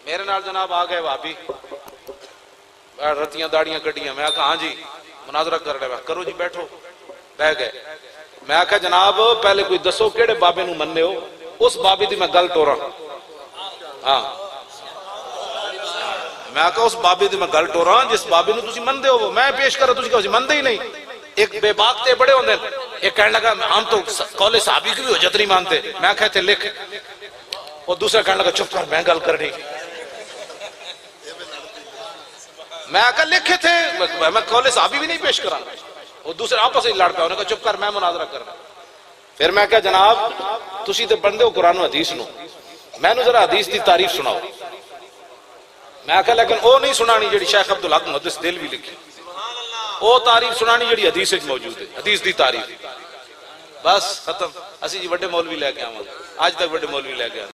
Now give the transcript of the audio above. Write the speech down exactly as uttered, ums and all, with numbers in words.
मेरे नाल जनाब आ गए भाभी, रतियां दाड़ियां कटियां। मैं आखा हाँ जी मुनाजरा कर रहे, करो जी बैठो। बह गए। मैं आखा जनाब पहले कोई दसो केड़े बाबे नूं मन्ने हो, उस बाबे दी मैं गल टोरा। हाँ मैं आखा उस बाबे दी मैं गल टोरा जिस बाबे नूं तुसीं मनदे हो। मैं पेश करा, तुसीं कहो मनदे ही नहीं। एक बेबाक ते बड़े होंदे, एक कहने लगा हम तो कौले साहबी की भी हुज्जत नहीं मानते। मैं आखा इत्थे लिख। और दूसरा कहने लगा चुप कर मैं गल करनी। मैं आखा लिखे थे, मैं कौले साहबी भी नहीं पेश करा। वो दूसरे आपस में लड़ पाया, उन्होंने कहा चुप कर मैं मुनाजरा करना। फिर मैं क्या जनाब तुसी तो पढ़ते हो कुरान हदीस नूं, मैनू जरा हदीस की तारीफ सुनाओ। मैं आखा लेकिन वो नहीं सुनानी जी शेख अब्दुल हक मुहद्दिस देलवी लिखी, वो तारीफ सुनानी जी हदीस मौजूद है, हदीस की तारीफ। बस खत्म। असी जी बड़े मौलवी लैके आवांगे, अज तक बड़े मौलवी लैके आए।